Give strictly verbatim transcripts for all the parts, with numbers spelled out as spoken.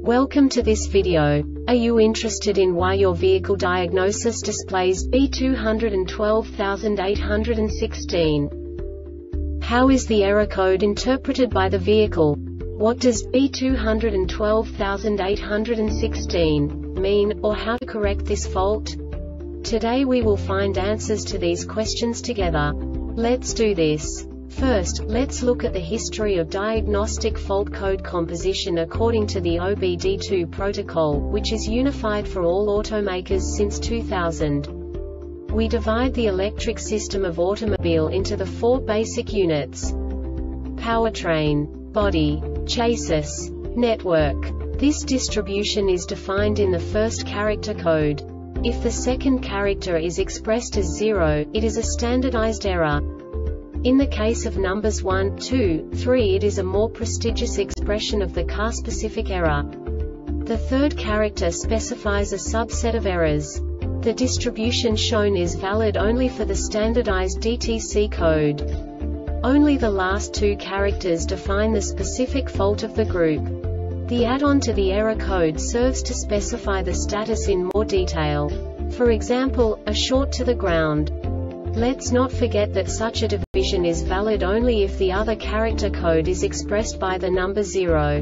Welcome to this video. Are you interested in why your vehicle diagnosis displays B two one two eight one six? How is the error code interpreted by the vehicle? What does B two one two eight one six mean, or how to correct this fault? Today we will find answers to these questions together. Let's do this. First, let's look at the history of diagnostic fault code composition according to the O B D two protocol, which is unified for all automakers since two thousand. We divide the electric system of automobile into the four basic units: powertrain, body, chassis, network. This distribution is defined in the first character code. If the second character is expressed as zero, it is a standardized error. In the case of numbers one, two, three, it is a more prestigious expression of the car-specific error. The third character specifies a subset of errors. The distribution shown is valid only for the standardized D T C code. Only the last two characters define the specific fault of the group. The add-on to the error code serves to specify the status in more detail. For example, a short to the ground. Let's not forget that such a division is valid only if the other character code is expressed by the number zero.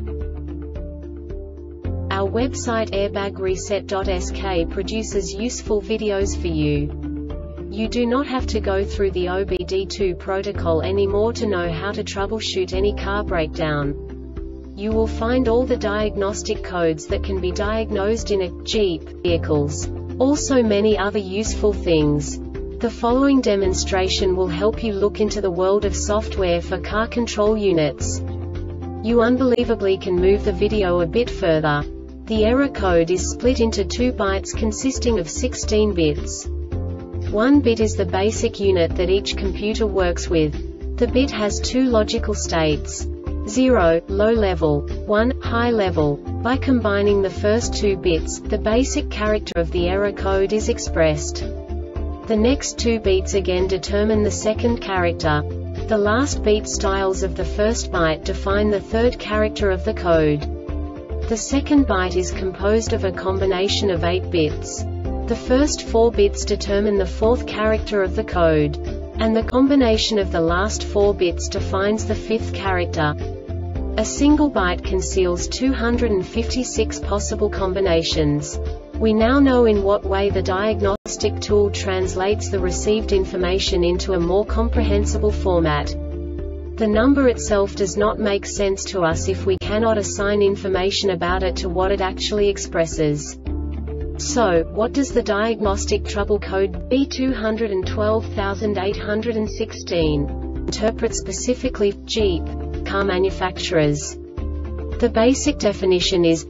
Our website airbag reset dot S K produces useful videos for you. You do not have to go through the O B D two protocol anymore to know how to troubleshoot any car breakdown. You will find all the diagnostic codes that can be diagnosed in a Jeep vehicles. Also many other useful things. The following demonstration will help you look into the world of software for car control units. You unbelievably can move the video a bit further. The error code is split into two bytes consisting of sixteen bits. One bit is the basic unit that each computer works with. The bit has two logical states: zero, low level, one, high level. By combining the first two bits, the basic character of the error code is expressed. The next two beats again determine the second character. The last beat styles of the first byte define the third character of the code. The second byte is composed of a combination of eight bits. The first four bits determine the fourth character of the code. And the combination of the last four bits defines the fifth character. A single byte conceals two hundred fifty-six possible combinations. We now know in what way the diagnostic tool translates the received information into a more comprehensible format. The number itself does not make sense to us if we cannot assign information about it to what it actually expresses. So, what does the diagnostic trouble code B two one two eight one six interpret specifically for Jeep car manufacturers? The basic definition is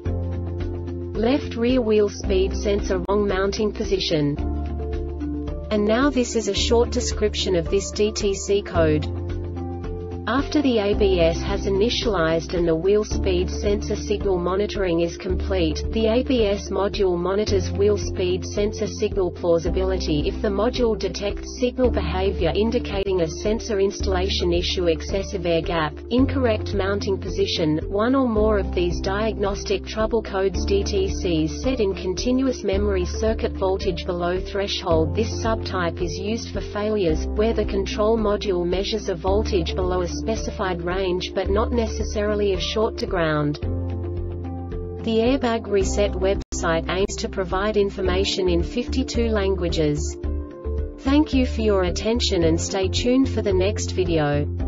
left rear wheel speed sensor wrong mounting position. And now this is a short description of this D T C code. After the A B S has initialized and the wheel speed sensor signal monitoring is complete, the A B S module monitors wheel speed sensor signal plausibility. If the module detects signal behavior indicating a sensor installation issue, excessive air gap, incorrect mounting position, one or more of these diagnostic trouble codes D T Cs set in continuous memory circuit voltage below threshold. This subtype is used for failures, where the control module measures a voltage below a specified range but not necessarily a short to ground. The Airbag Reset website aims to provide information in fifty-two languages. Thank you for your attention and stay tuned for the next video.